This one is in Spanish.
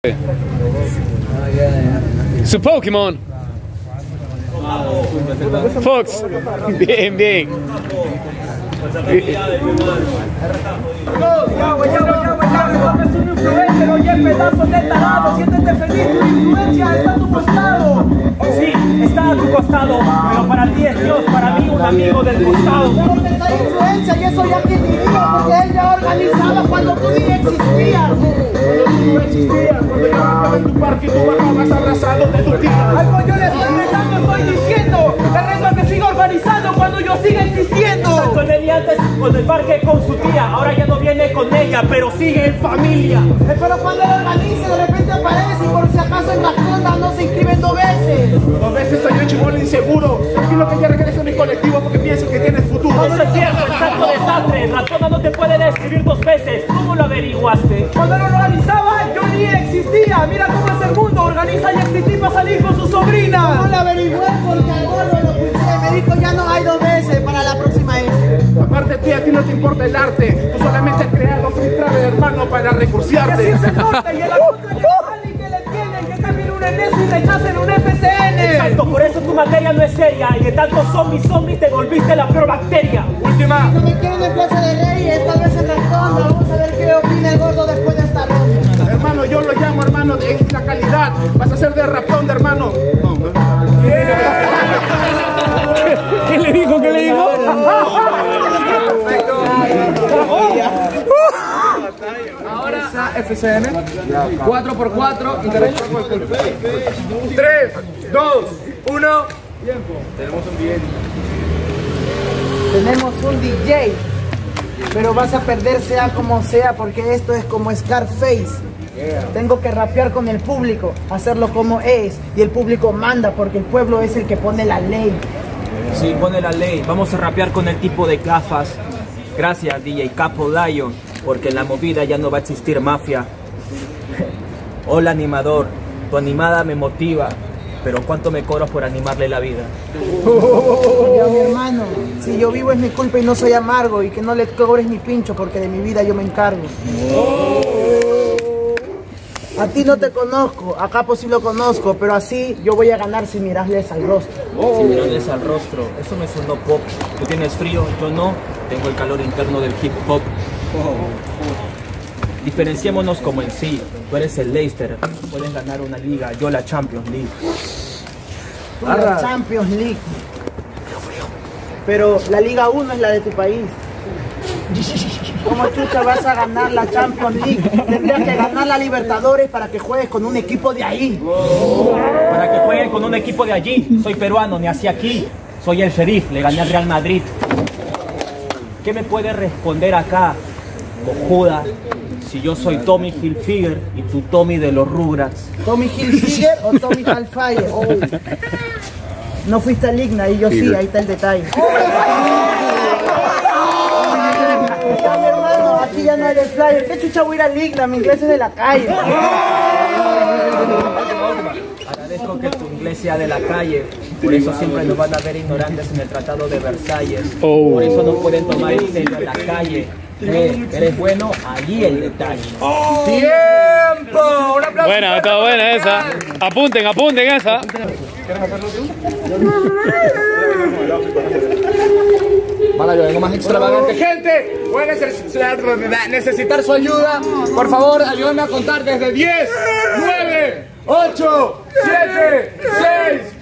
Su Pokémon. Fox. Bien, bien. Es un influencer, oye, pedazo de tarado, siéntete feliz, tu influencia está a tu costado. Sí, está a tu costado, pero para ti es Dios, para mí un amigo del costado. Pero te da influencia y eso ya que te digo, porque él ya organizaba cuando tú ni existías. Cuando tú no existías, cuando yo estaba en tu parque y tú bajabas abrazado de tu tía. Algo yo le estoy retando, estoy diciendo, te reto a que siga organizando cuando yo siga existiendo. Con él y antes con el parque con su tía, ahora ya no viene con ella, pero sigue en familia. Pero cuando él organice, de repente aparece y por si acaso en las rondas no se inscriben 2 veces. 2 veces soy yo chibolo inseguro. Tranquilo que ya regreso a mi colectivo porque pienso que tienes futuro. Eso es cierto, el santo desastre. Ratona no te puede describir 2 veces. ¿Cómo lo averiguaste? Cuando lo organizaba, yo ni existía. Mira cómo es el mundo, organiza y existí para salir con su sobrina. No lo averigué porque al gordo lo escuché. Me dijo ya no hay 2 veces para la próxima vez. Aparte de ti, a ti no te importa el arte. Tú solamente has creado free travel, hermano, para recursearte. Y así se nota, y el asunto es que que le tienen, que también un NS y rechacen un FCN. Exacto, por eso tu materia no es seria. Y de tantos zombies te volviste la peor bacteria. Última. No me quieren en Plaza de Reyes, esta vez en Responda. Vamos a ver qué opina el gordo después de esta ronda. Hermano, yo lo llamo, hermano, de extra calidad. Vas a ser de rapón, hermano. ¿Qué le dijo? ¿Qué le dijo? Ahora FCN 4x4 interacción con el 3, 2, 1. Tenemos un DJ, pero vas a perder sea como sea porque esto es como Scarface. Tengo que rapear con el público, hacerlo como es y el público manda porque el pueblo es el que pone la ley. Sí, pone la ley. Vamos a rapear con el tipo de gafas. Gracias, DJ Capo Lion, porque en la movida ya no va a existir mafia. Hola, animador. Tu animada me motiva, pero ¿cuánto me cobras por animarle la vida? Ya, mi hermano, si yo vivo es mi culpa y no soy amargo y que no le cobres ni pincho porque de mi vida yo me encargo. A ti no te conozco, a Capo sí lo conozco, pero así yo voy a ganar si mirasles al rostro. Si mirarles al rostro, eso me sonó pop. Tú tienes frío, yo no. Tengo el calor interno del hip hop. Diferenciémonos como en sí. Tú eres el Leicester, puedes ganar una liga, yo la Champions League. Tú la Champions League. Pero la Liga 1 es la de tu país. ¿Cómo chucha vas a ganar la Champions League? Tendrías que ganar la Libertadores para que juegues con un equipo de ahí. Para que jueguen con un equipo de allí. Soy peruano, ni así aquí. Soy el Sheriff, le gané al Real Madrid. ¿Qué me puede responder acá, cojuda? Si yo soy Tommy Hilfiger y tú Tommy de los Rugrats. ¿Tommy Hilfiger o Tommy Hilfiger? Oh. No fuiste al Igna y yo sí, ahí está el detalle. Ya, mi hermano, aquí ya no hay de flyer. ¿Qué chucha voy a ir al Igna? Mi inglés es de la calle. Agradezco que tu inglés sea de la calle. Por eso siempre nos van a ver ignorantes en el Tratado de Versalles. Por eso no pueden tomar en serio en la calle. Eres bueno, allí el detalle. ¡Tiempo! ¡Un aplauso! Buena, está buena esa. Apunten, apunten esa. Vale, yo vengo más extravagante. Gente, voy a necesitar su ayuda. Por favor, ayúdenme a contar desde 10, 9, 8, 7, 6,